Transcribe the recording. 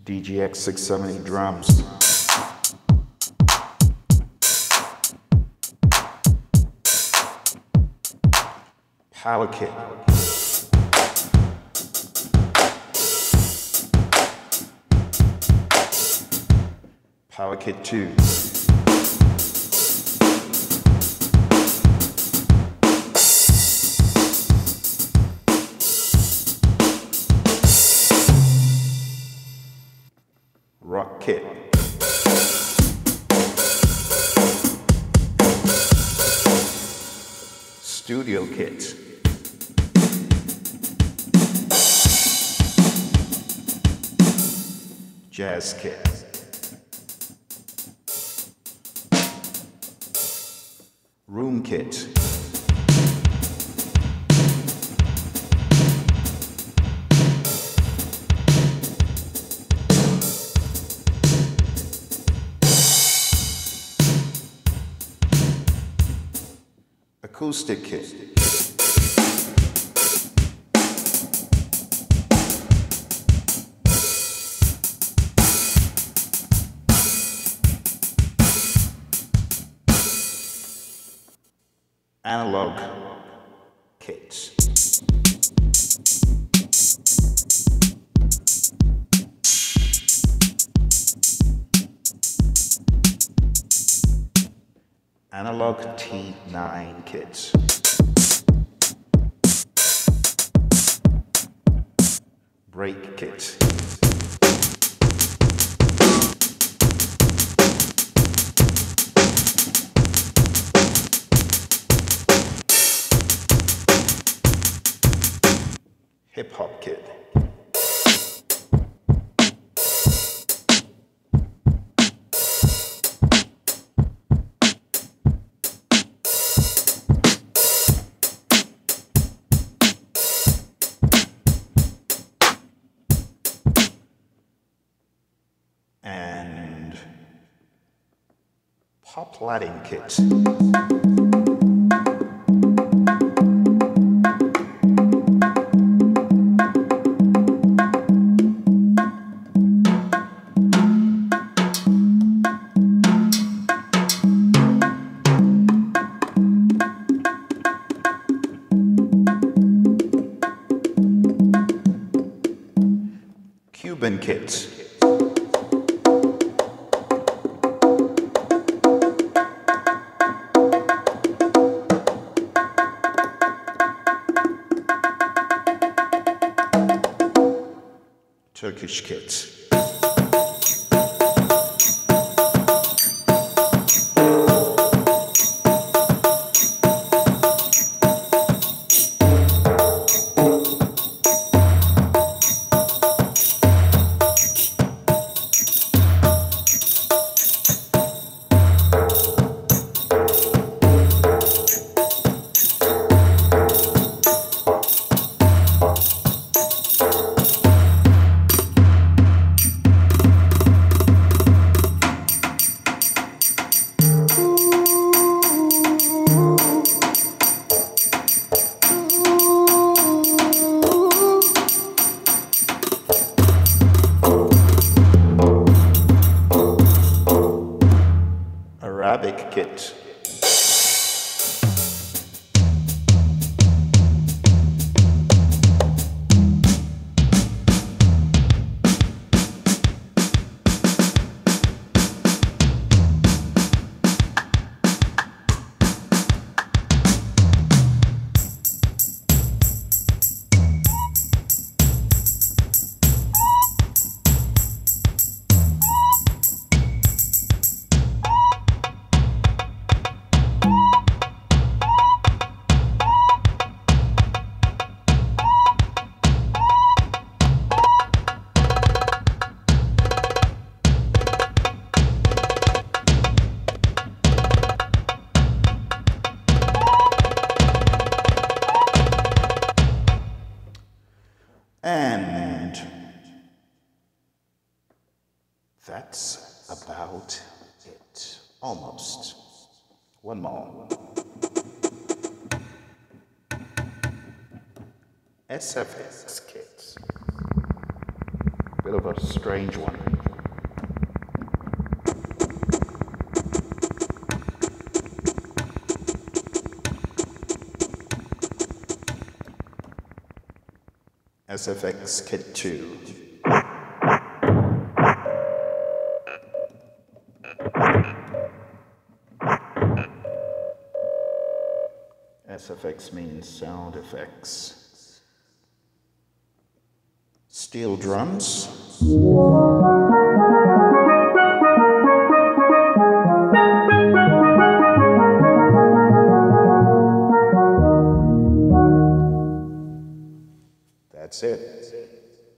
DGX 670 drums. Power kit. Power kit 2. Rock kit. Studio kit. Jazz kit. Room kit. Acoustic kit. Analog kits. Analog T9 kits. Brake kit. Hip hop kit. And pop lighting kit. Cuban kits. Turkish kits. Arabic kit. And that's about it. Almost. One more. SFX kits. bit of a strange one. SFX Kit 2. SFX means sound effects. Steel drums.